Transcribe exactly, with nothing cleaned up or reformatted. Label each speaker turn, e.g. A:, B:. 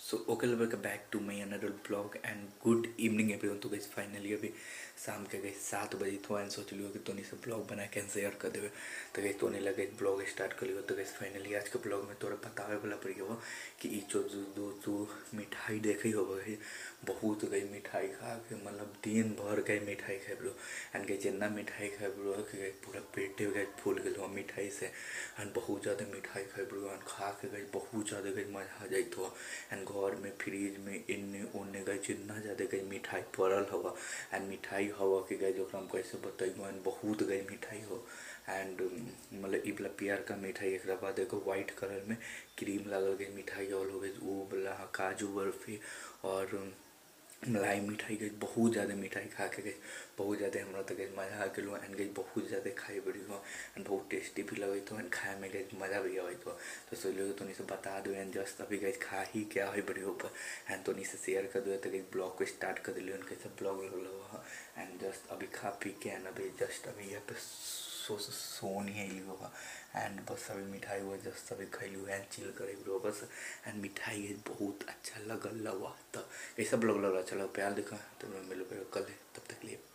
A: So okay, welcome back to my another blog and good evening everyone. तो गई finally अभी शाम के गई सात बजे थो एंड सोच लियो कि तोनी से ब्लॉग बना के शेयर कर देवे। तो गई तोने लगे ब्लॉग स्टार्ट कर लियो। तो गई फाइनली आज के ब्लॉग में तोरा बतावे वाला पड़ी हो कि ई जो दो तू मिठाई देखे हो गई बहुत गई मिठाई खा के, मतलब दिन भर गई मिठाई खाए ब्रो एंड गई जितना मिठाई खाए ब्रो कि गई पूरा पेटे गई फूल गई हो मिठाई से एंड बहुत ज़्यादा मिठाई खाए ब्रो एंड खा के गई बहुत ज़्यादा गई मजा आ जाए हो एंड घर में फ्रिज में इन्ने उन्ने गए जितना ज़्यादा गई मिठाई पड़ल हवा एंड मिठाई हवा कि गई जो हम कैसे बताइए एंड बहुत गई मिठाई हो एंड मतलब ई वाला प्यार का मिठाई एक बाद एगो व्हाइट कलर में क्रीम लागल गई मिठाई और हो गई वो वाला काजू बर्फी और मलाई मिठाई गई बहुत ज़्यादा मिठाई खा के गई बहुत ज़्यादा हमारा तो गई मजा आ गई एंड गई बहुत ज़्यादा खाई बड़ी हो एंड बहुत टेस्टी भी लगे तो एंड खाए में गई मज़ा भी आए तो तो सोच लो तो नहीं से बता दो एंड जस्ट अभी गई खा ही क्या है बड़ी ऊपर एंड तो नहीं से शेयर कर दो तो गई ब्लॉग को स्टार्ट कर दिलियो कैसे ब्लॉग लग एंड जस्ट अभी खा पी के एंड अभी जस्ट अभी यहाँ पे सो सोन ही लियो एंड बस अभी मिठाई हुआ जस्ट अभी खैलू एंड चिल करे ब्रो बस एंड मिठाई बहुत अच्छा लगल लगा। तो ये सब लोग लगा चलो प्यार दिखा तो मैं मिलो कल है, तब तक लिए।